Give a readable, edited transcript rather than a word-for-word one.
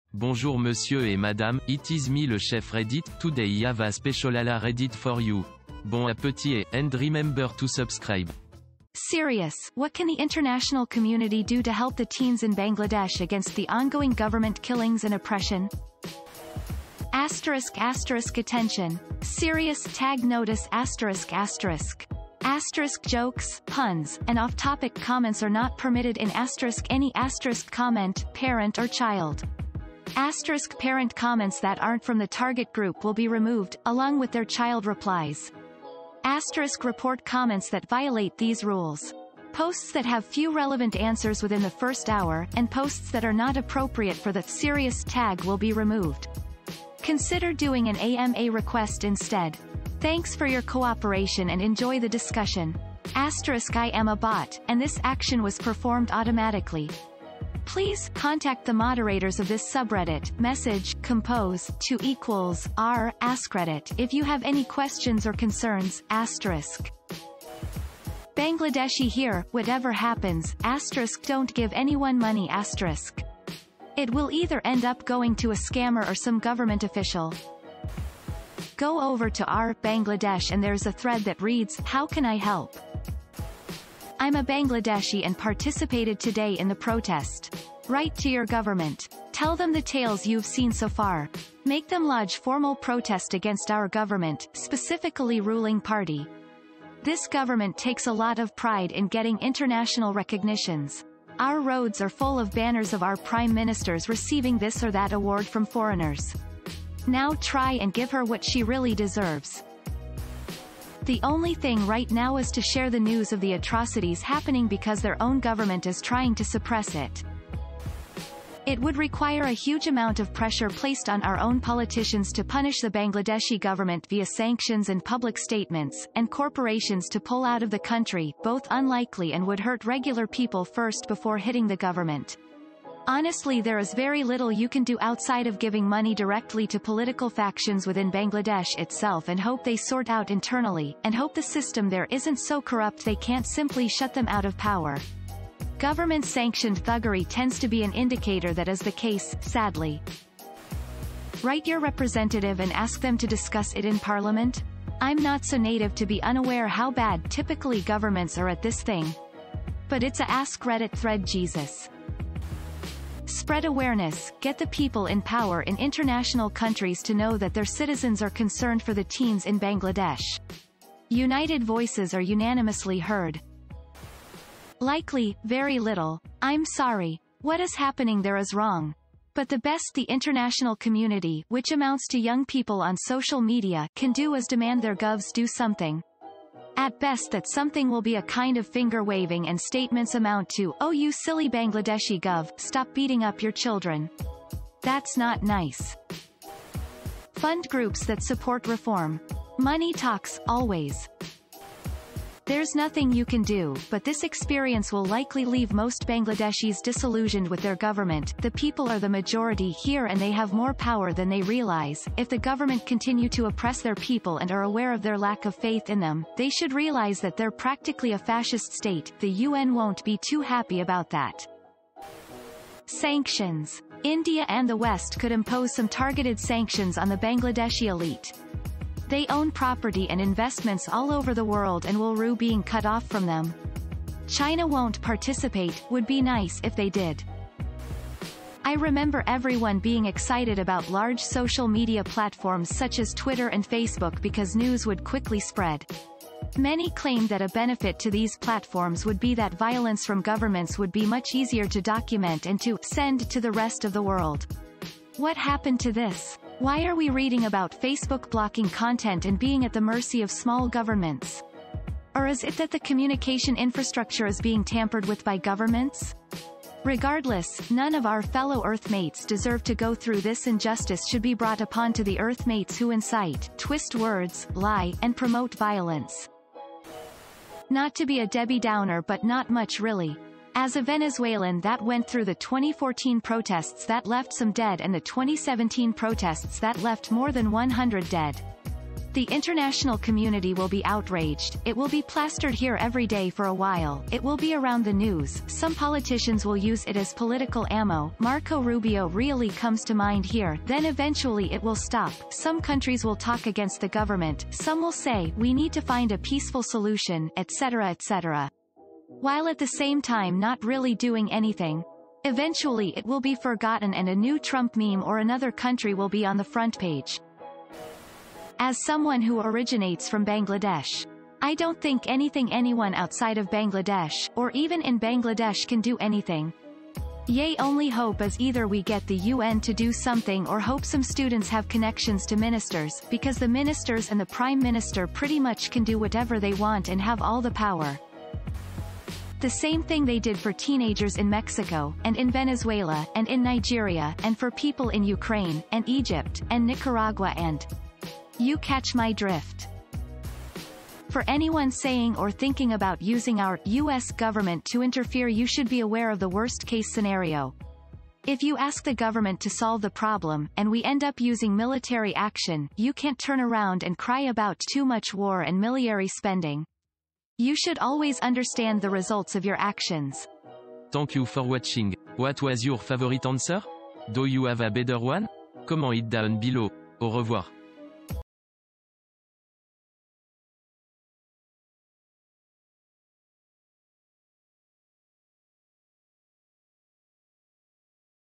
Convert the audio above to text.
Bonjour monsieur et madame, it is me le chef Reddit, today I have a special ala Reddit for you. Bon appétit and remember to subscribe. Serious, what can the international community do to help the teens in Bangladesh against the ongoing government killings and oppression? Attention. Serious tag notice jokes, puns, and off-topic comments are not permitted in any comment, parent or child. Parent comments that aren't from the target group will be removed, along with their child replies. Report comments that violate these rules. Posts that have few relevant answers within the first hour, and posts that are not appropriate for the serious tag will be removed. Consider doing an AMA request instead. Thanks for your cooperation and enjoy the discussion. I am a bot, and this action was performed automatically. Please contact the moderators of this subreddit, message, compose, to =r, askreddit, if you have any questions or concerns, Bangladeshi here, whatever happens, don't give anyone money It will either end up going to a scammer or some government official. Go over to r Bangladesh and there's a thread that reads, how can I help? I'm a Bangladeshi and participated today in the protest. Write to your government. Tell them the tales you've seen so far. Make them lodge formal protest against our government, specifically ruling party. This government takes a lot of pride in getting international recognitions. Our roads are full of banners of our prime ministers receiving this or that award from foreigners. Now try and give her what she really deserves. The only thing right now is to share the news of the atrocities happening because their own government is trying to suppress it. It would require a huge amount of pressure placed on our own politicians to punish the Bangladeshi government via sanctions and public statements, and corporations to pull out of the country, both unlikely and would hurt regular people first before hitting the government. Honestly, there is very little you can do outside of giving money directly to political factions within Bangladesh itself and hope they sort out internally, and hope the system there isn't so corrupt they can't simply shut them out of power. Government-sanctioned thuggery tends to be an indicator that is the case, sadly. Write your representative and ask them to discuss it in Parliament? I'm not so native to be unaware how bad typically governments are at this thing. But it's a Ask Reddit thread Jesus. Spread awareness, get the people in power in international countries to know that their citizens are concerned for the teens in Bangladesh. United voices are unanimously heard. Likely, very little. I'm sorry. What is happening there is wrong. But the best the international community, which amounts to young people on social media, can do is demand their govs do something. At best that something will be a kind of finger-waving and statements amount to, oh you silly Bangladeshi gov, stop beating up your children. That's not nice. Fund groups that support reform. Money talks, always. There's nothing you can do, but this experience will likely leave most Bangladeshis disillusioned with their government. The people are the majority here and they have more power than they realize. If the government continue to oppress their people and are aware of their lack of faith in them, they should realize that they're practically a fascist state. The UN won't be too happy about that. Sanctions. India and the West could impose some targeted sanctions on the Bangladeshi elite. They own property and investments all over the world and will being cut off from them. China won't participate, would be nice if they did. I remember everyone being excited about large social media platforms such as Twitter and Facebook because news would quickly spread. Many claimed that a benefit to these platforms would be that violence from governments would be much easier to document and to send to the rest of the world. What happened to this? Why are we reading about Facebook blocking content and being at the mercy of small governments? Or is it that the communication infrastructure is being tampered with by governments? Regardless, none of our fellow Earthmates deserve to go through this. Injustice should be brought upon to the Earthmates who incite, twist words, lie, and promote violence. Not to be a Debbie Downer, but not much really. As a Venezuelan that went through the 2014 protests that left some dead and the 2017 protests that left more than 100 dead. The international community will be outraged, it will be plastered here every day for a while, it will be around the news, some politicians will use it as political ammo, Marco Rubio really comes to mind here, then eventually it will stop, some countries will talk against the government, some will say, we need to find a peaceful solution, etc. etc. While at the same time not really doing anything. Eventually it will be forgotten and a new Trump meme or another country will be on the front page. As someone who originates from Bangladesh, I don't think anyone outside of Bangladesh, or even in Bangladesh can do anything. Yay, only hope is either we get the UN to do something or hope some students have connections to ministers, because the ministers and the prime minister pretty much can do whatever they want and have all the power. The same thing they did for teenagers in Mexico, and in Venezuela, and in Nigeria, and for people in Ukraine, and Egypt, and Nicaragua and... You catch my drift. For anyone saying or thinking about using our U.S. government to interfere, you should be aware of the worst-case scenario. If you ask the government to solve the problem, and we end up using military action, you can't turn around and cry about too much war and military spending. You should always understand the results of your actions. Thank you for watching. What was your favorite answer? Do you have a better one? Comment it down below. Au revoir.